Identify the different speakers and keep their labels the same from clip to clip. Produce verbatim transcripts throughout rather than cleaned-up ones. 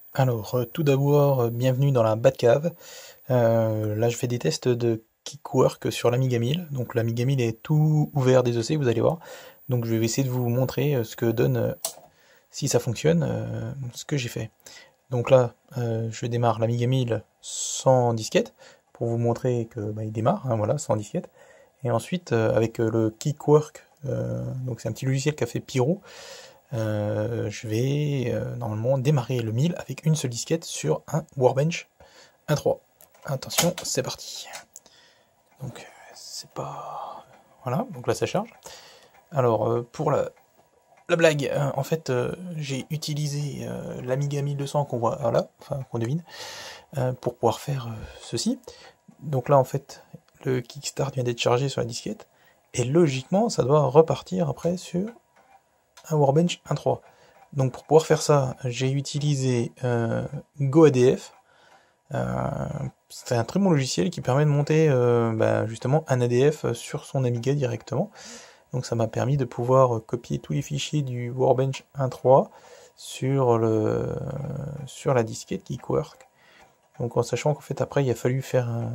Speaker 1: Alors, euh, tout d'abord, euh, bienvenue dans la Batcave. Euh, là, je fais des tests de Kickwork sur l'Amiga mille. Donc, l'Amiga mille est tout ouvert des O C, vous allez voir. Donc, je vais essayer de vous montrer euh, ce que donne, euh, si ça fonctionne, euh, ce que j'ai fait. Donc là, euh, je démarre l'Amiga mille sans disquette, pour vous montrer que bah, il démarre, hein, voilà, sans disquette. Et ensuite, euh, avec euh, le Kickwork, euh, donc c'est un petit logiciel qu'a fait Pyro, euh, je vais euh, normalement démarrer le mille avec une seule disquette sur un Workbench un trois. Attention, c'est parti. Donc c'est pas... Voilà, donc là ça charge. Alors euh, pour la, la blague, euh, en fait euh, j'ai utilisé euh, l'Amiga mille deux cents qu'on voit là, enfin qu'on devine, euh, pour pouvoir faire euh, ceci. Donc là en fait le Kickstart vient d'être chargé sur la disquette, et logiquement ça doit repartir après sur un Workbench un trois. Donc pour pouvoir faire ça, j'ai utilisé euh, GoADF. Euh, c'est un très bon logiciel qui permet de monter euh, bah, justement un A D F sur son Amiga directement. Donc ça m'a permis de pouvoir copier tous les fichiers du Workbench un trois sur, le, sur la disquette Kickwork. Donc en sachant qu'en fait après il a fallu faire, un,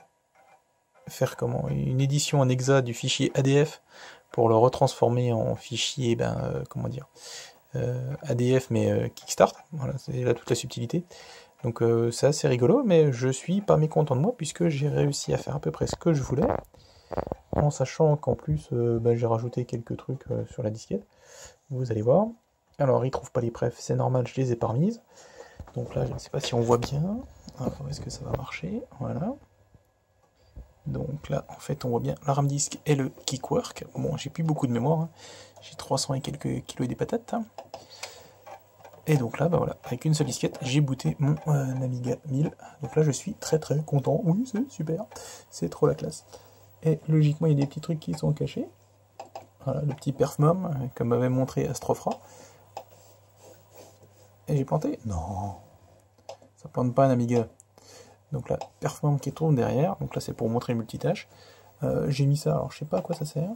Speaker 1: faire comment, une édition en hexa du fichier A D F pour le retransformer en fichier, ben, euh, comment dire, euh, A D F mais euh, Kickstart. Voilà, c'est là toute la subtilité. Donc euh, c'est assez rigolo, mais je suis pas mécontent de moi puisque j'ai réussi à faire à peu près ce que je voulais, en sachant qu'en plus euh, bah, j'ai rajouté quelques trucs euh, sur la disquette, vous allez voir. Alors il trouve pas les prefs, c'est normal, je les ai pas remises. Donc là je ne sais pas si on voit bien. Alors est-ce que ça va marcher? Voilà. Donc là en fait on voit bien la RAM disk et le Kickwork. Bon, j'ai plus beaucoup de mémoire, hein. J'ai trois cents et quelques kilos et des patates. Hein. Et donc là, bah voilà, avec une seule disquette, j'ai booté mon euh, Amiga mille. Donc là, je suis très très content. Oui, c'est super. C'est trop la classe. Et logiquement, il y a des petits trucs qui sont cachés. Voilà, le petit perfmom, euh, comme m'avait montré Astrofra. Et j'ai planté? Non, ça plante pas un Amiga. Donc là, perfmom qui tourne derrière. Donc là, c'est pour montrer le multitâche. Euh, j'ai mis ça, alors je sais pas à quoi ça sert.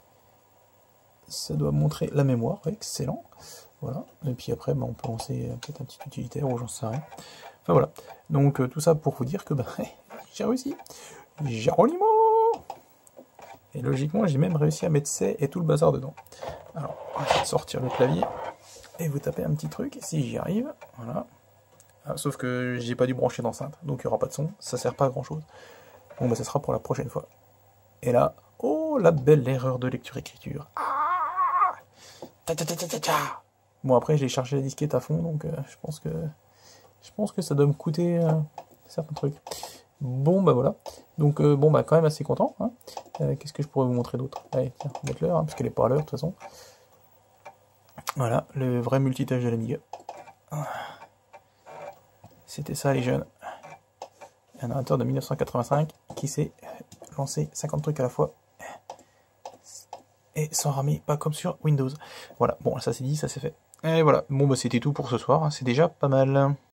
Speaker 1: Ça doit montrer la mémoire, excellent. Voilà, et puis après, bah, on peut lancer euh, peut-être un petit utilitaire ou j'en sais rien. Enfin voilà, donc euh, tout ça pour vous dire que bah, j'ai réussi. Geronimo. Et logiquement, j'ai même réussi à mettre C et tout le bazar dedans. Alors, on va essayer de sortir le clavier et vous tapez un petit truc, si j'y arrive. Voilà. Ah, sauf que j'ai pas dû brancher d'enceinte, donc il n'y aura pas de son, ça sert pas à grand chose. Bon, bah ça sera pour la prochaine fois. Et là, oh, la belle erreur de lecture-écriture. Ah, ta ta ta ta ta ta. Bon, après, j'ai chargé la disquette à fond, donc euh, je pense que je pense que ça doit me coûter euh, certains trucs. Bon, bah voilà. Donc, euh, bon, bah quand même assez content. Hein. Euh, Qu'est-ce que je pourrais vous montrer d'autre? Allez, tiens, mettre l'heure, hein, parce qu'elle est pas à l'heure, de toute façon. Voilà, le vrai multitâche de l'Amiga. C'était ça, les jeunes. Un ordinateur de mille neuf cent quatre-vingt-cinq qui s'est lancé cinquante trucs à la fois. Et sans ramer, pas comme sur Windows. Voilà, bon, ça c'est dit, ça c'est fait. Et voilà, bon bah c'était tout pour ce soir, c'est déjà pas mal.